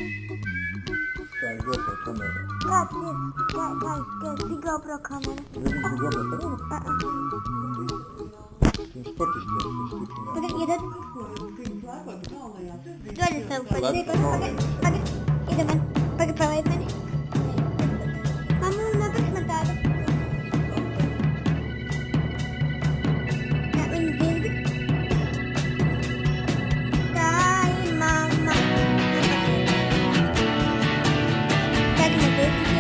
Tak, GoPro kamerę. Tak, jest i GoPro kamera. Zrobiliśmy GoPro kamerę? Tym sporty Jeden. Jeden są Idziemy. Prawa jedna. Mamy na cmentarzu. That one did. Daj, mama. Tak, nie będzie.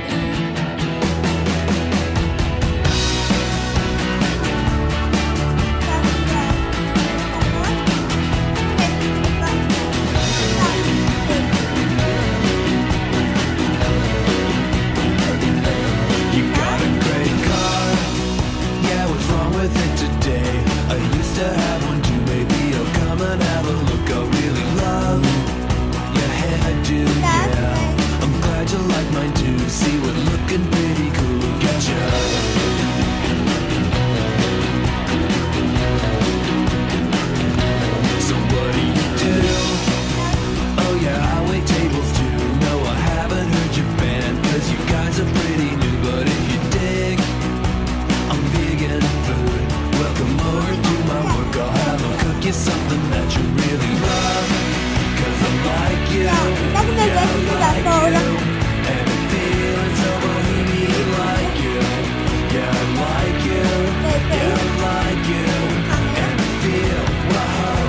Something that you really love, 'cause I like you, yeah, I like you, and I'm feeling so bohemian like you, yeah, I like you, yeah, I like you, and I feel, wow.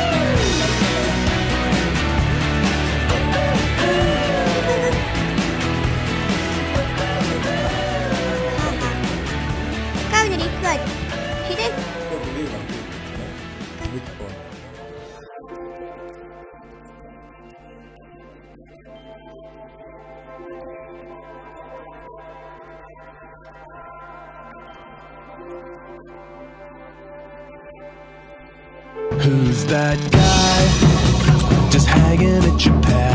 Камень рисовать. Читай. Who's that guy just hanging at your pad?